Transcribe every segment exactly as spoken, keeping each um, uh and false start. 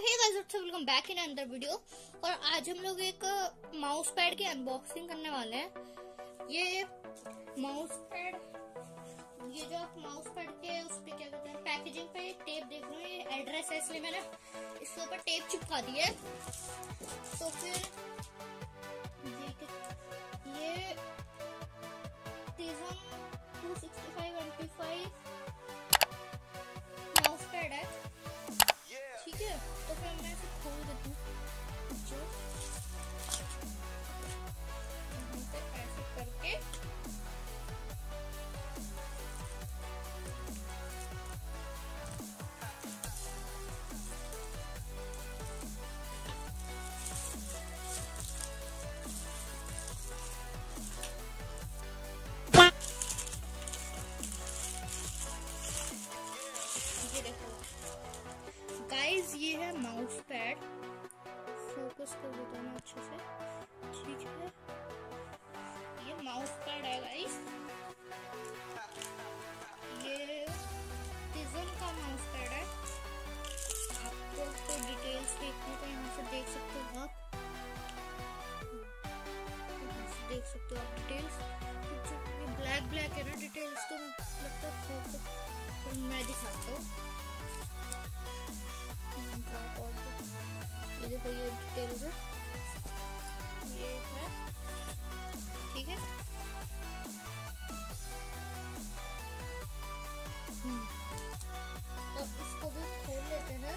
Hey guys, what's up, welcome back in another video. और आज हम लोग एक माउस पैड की अनबॉक्सिंग करने वाले हैं। ये माउस पैड, ये जो आप माउस पैड के उस पे क्या कहते हैं, पैकेजिंग पे टेप देख रहे हो, ये एड्रेस है, इसलिए मैंने इसके ऊपर टेप चिपका दी है। तो फिर ये ये टिज़म two sixty five M P five mouse pad है, ठीक है। तो फिर मैं इसे खोल देती हूँ, जो ऐसे करके ये देखो गाइस, ये है माउस पैड। फोकस कर देता हूँ अच्छे से, ठीक है। ये माउस पैड है गाइस, ये टिज़म का माउस पैड है। आपको तो डिटेल्स देखने को यहाँ से देख सकते हो आप, देख सकते हो आप डिटेल्स। ये ब्लैक ब्लैक है ना डिटेल्स, तो लगता है तो मैं दिखाता हूँ। ये देखो, ये डिटेल्स है, ये है, ठीक है। तो इसको भी खोल लेते हैं।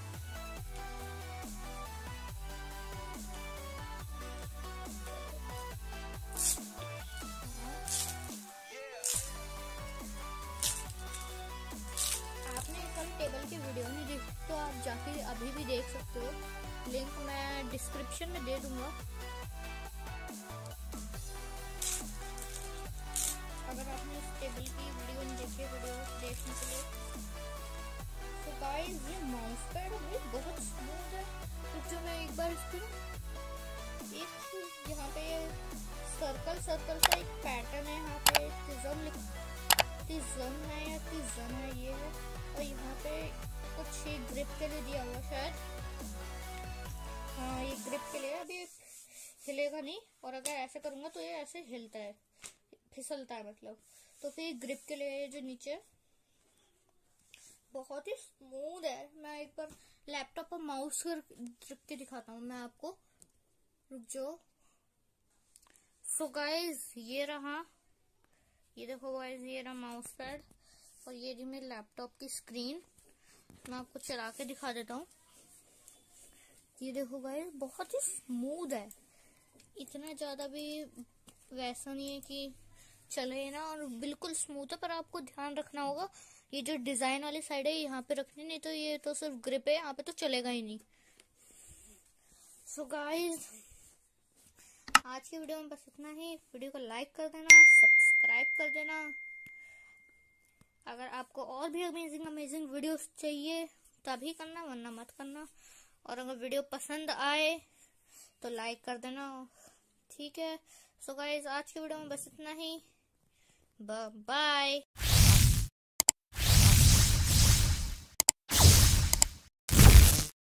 आपने कल टेबल की वीडियो नहीं देखी तो आप जाके अभी भी देख सकते हो, लिंक मैं डिस्क्रिप्शन में दे दूंगा। अगर आपने इस टेबल की वीडियो नहीं देखी, वीडियो देखने के लिए। तो गाइस, ये माउस पैड है, बहुत स्मूथ है। तो जो मैं एक बार इसको एक यहाँ पे सर्कल सर्कल का एक पैटर्न है, यहाँ पे टिज़म टिज़म है या टिज़म है, ये है। और यहाँ पे कुछ ही ग्रिप के लिए दिया हुआ शायद, हाँ ये ग्रिप के लिए। अभी हिलेगा नहीं, और अगर ऐसे करूंगा तो ये ऐसे हिलता है, फिसलता है मतलब। तो फिर ग्रिप के लिए जो नीचे बहुत ही स्मूथ है। मैं एक बार लैपटॉप पर माउस कर रख के दिखाता हूँ मैं आपको, रुक जाओ। सो गाइस, ये रहा, ये देखो गाइस, ये रहा माउस पैड, और ये रही मेरे लैपटॉप की स्क्रीन। मैं आपको चला के दिखा देता हूँ। ये देखो गाइस, बहुत ही स्मूथ है, इतना ज्यादा भी वैसा नहीं है कि चले ना, और बिल्कुल स्मूथ है। पर आपको ध्यान रखना होगा, ये जो डिजाइन वाली साइड है यहाँ पे रखनी, नहीं तो ये तो सिर्फ ग्रिप है, यहाँ पे तो चलेगा ही नहीं। सो गाइस, आज की वीडियो में बस इतना ही। वीडियो को लाइक कर देना, सब्सक्राइब कर देना। अगर आपको और भी अमेजिंग अमेजिंग वीडियोस चाहिए तभी करना, वरना मत करना। और अगर वीडियो पसंद आए तो लाइक कर देना, ठीक है। सो गाइस, आज की वीडियो में बस इतना ही। बाय।